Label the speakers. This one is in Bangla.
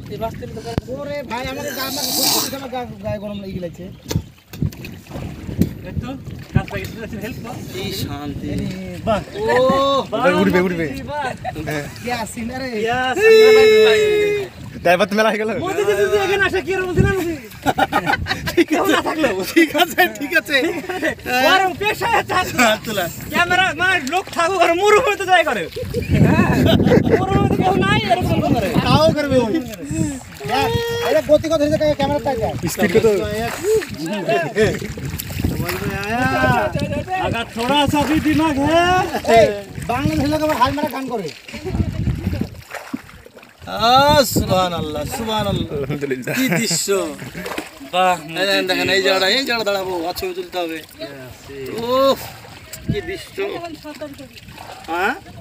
Speaker 1: ওরে ভাই আমাকে গায়ে গরম লেগে গেছে।
Speaker 2: মেলা হয়ে গেল। ঠিক আছে ঠিক আছে
Speaker 3: ক্যামেরা মানে লোক থাকুক আর মরুভূমিতে যাই করে মরুভূমিতে কেউ নাই এরকম করে
Speaker 1: তাও করবে ওই আরে গতি কথা ধরে ক্যামেরা তাই যায়
Speaker 2: স্পিড কত
Speaker 3: अगर थोड़ा सा भी दिमाग है
Speaker 1: বাংলাদেশ লোক আবার হাই মারা গান করে
Speaker 2: সুবহানাল্লাহ সুবহানাল্লাহ
Speaker 4: আলহামদুলিল্লাহ
Speaker 2: কি দৃশ্য
Speaker 3: বাহ
Speaker 2: দেখেন এই জায়গাটা দাঁড়াবো ছবি তুলতে হবে ও কি দৃশ্য হ্যাঁ